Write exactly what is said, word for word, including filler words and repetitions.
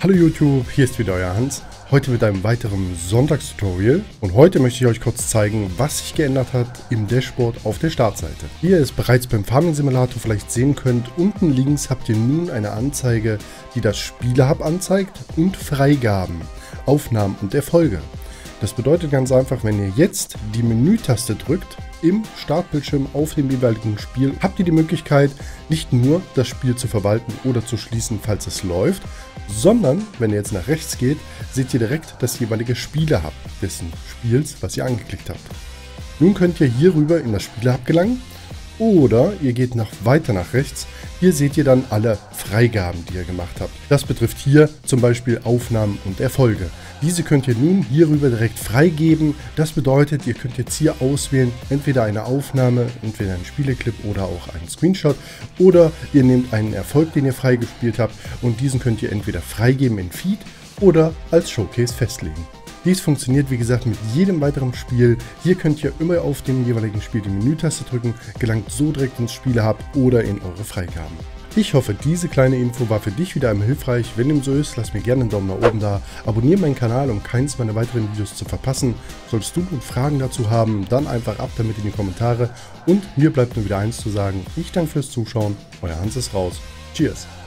Hallo YouTube, hier ist wieder euer Hans, heute mit einem weiteren Sonntagstutorial und heute möchte ich euch kurz zeigen, was sich geändert hat im Dashboard auf der Startseite. Wie ihr es bereits beim Farming Simulator vielleicht sehen könnt, unten links habt ihr nun eine Anzeige, die das Spieler-Hub anzeigt und Freigaben, Aufnahmen und Erfolge. Das bedeutet ganz einfach, wenn ihr jetzt die Menü-Taste drückt, im Startbildschirm auf dem jeweiligen Spiel, habt ihr die Möglichkeit, nicht nur das Spiel zu verwalten oder zu schließen, falls es läuft, sondern, wenn ihr jetzt nach rechts geht, seht ihr direkt das jeweilige Spieler-Hub dessen Spiels, was ihr angeklickt habt. Nun könnt ihr hierüber in das Spieler-Hub gelangen oder ihr geht noch weiter nach rechts. Hier seht ihr dann alle Freigaben, die ihr gemacht habt. Das betrifft hier zum Beispiel Aufnahmen und Erfolge. Diese könnt ihr nun hierüber direkt freigeben. Das bedeutet, ihr könnt jetzt hier auswählen, entweder eine Aufnahme, entweder einen Spieleclip oder auch einen Screenshot. Oder ihr nehmt einen Erfolg, den ihr freigespielt habt und diesen könnt ihr entweder freigeben in Feed oder als Showcase festlegen. Dies funktioniert wie gesagt mit jedem weiteren Spiel. Hier könnt ihr immer auf dem jeweiligen Spiel die Menü-Taste drücken, gelangt so direkt ins Spieler-Hub oder in eure Freigaben. Ich hoffe, diese kleine Info war für dich wieder einmal hilfreich. Wenn dem so ist, lass mir gerne einen Daumen nach oben da. Abonniere meinen Kanal, um keines meiner weiteren Videos zu verpassen. Solltest du Fragen dazu haben, dann einfach ab damit in die Kommentare. Und mir bleibt nur wieder eins zu sagen. Ich danke fürs Zuschauen. Euer Hans ist raus. Cheers.